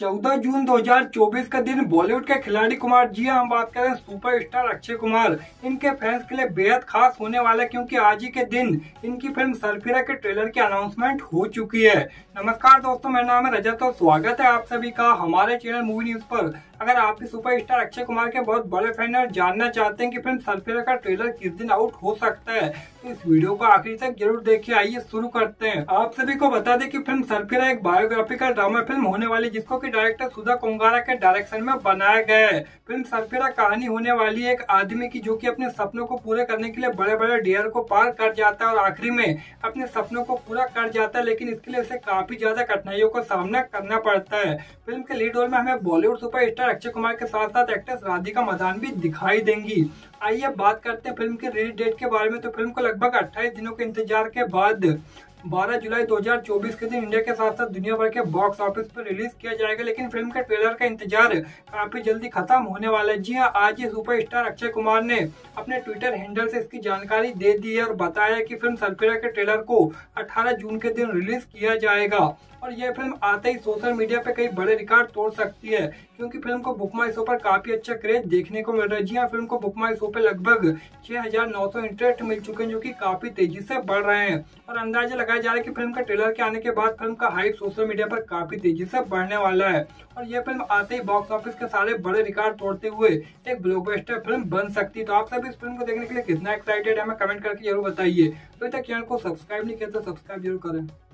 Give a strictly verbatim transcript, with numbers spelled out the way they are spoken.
चौदह जून दो हज़ार चौबीस का दिन बॉलीवुड के खिलाड़ी कुमार, जी हम बात करें सुपरस्टार अक्षय कुमार, इनके फैंस के लिए बेहद खास होने वाला है क्योंकि आज ही के दिन इनकी फिल्म सरफिरा के ट्रेलर की अनाउंसमेंट हो चुकी है। नमस्कार दोस्तों, मेरा नाम है रजत और स्वागत है आप सभी का हमारे चैनल मूवी न्यूज पर। अगर आप भी सुपरस्टार अक्षय कुमार के बहुत बड़े फैन और जानना चाहते हैं कि फिल्म सरफिरा का ट्रेलर किस दिन आउट हो सकता है तो इस वीडियो को आखिरी तक जरूर देखिए। आइए शुरू करते हैं। आप सभी को बता दें कि फिल्म सरफिरा एक बायोग्राफिकल ड्रामा फिल्म होने वाली जिसको कि डायरेक्टर सुधा कोंगारा के डायरेक्शन में बनाया गया है। फिल्म सरफिरा कहानी होने वाली है एक आदमी की जो कि अपने सपनों को पूरे करने के लिए बड़े बड़े डेयर को पार कर जाता है और आखिरी में अपने सपनों को पूरा कर जाता है, लेकिन इसके लिए उसे काफी ज्यादा कठिनाइयों का सामना करना पड़ता है। फिल्म के लीड रोल में हमें बॉलीवुड सुपरस्टार अक्षय कुमार के साथ साथ एक्ट्रेस राधिका मदान भी दिखाई देंगी। आइए बात करते हैं फिल्म के रिलीज डेट के बारे में। तो फिल्म को लगभग अट्ठाईस दिनों के इंतजार के बाद बारह जुलाई दो हज़ार चौबीस के दिन इंडिया के साथ साथ दुनिया भर के बॉक्स ऑफिस पर रिलीज किया जाएगा, लेकिन फिल्म के ट्रेलर का इंतजार काफी जल्दी खत्म होने वाला है। जी हां, आज ये सुपरस्टार अक्षय कुमार ने अपने ट्विटर हैंडल से इसकी जानकारी दे दी है और बताया कि फिल्म सरफिरा के ट्रेलर को अठारह जून के दिन रिलीज किया जाएगा और यह फिल्म आते ही सोशल मीडिया पे कई बड़े रिकॉर्ड तोड़ सकती है क्योंकि फिल्म को बुक माई शो पर काफी अच्छा क्रेज देखने को मिल रहा है। जी हाँ, फिल्म को बुक माई शो पे लगभग छह हज़ार नौ सौ इंटरेस्ट मिल चुके हैं जो कि काफी तेजी से बढ़ रहे हैं और अंदाजा लगाया जा रहा है कि फिल्म का ट्रेलर के आने के बाद फिल्म का हाइप सोशल मीडिया पर काफी तेजी से बढ़ने वाला है और यह फिल्म आते ही बॉक्स ऑफिस के सारे बड़े रिकॉर्ड तोड़ते हुए एक ब्लॉकबस्टर फिल्म बन सकती है। तो आप सभी इस फिल्म को देखने के लिए कितना एक्साइटेड है हमें कमेंट करके जरूर बताइए। तो तक चैनल को सब्सक्राइब नहीं किया तो सब्सक्राइब जरूर करें।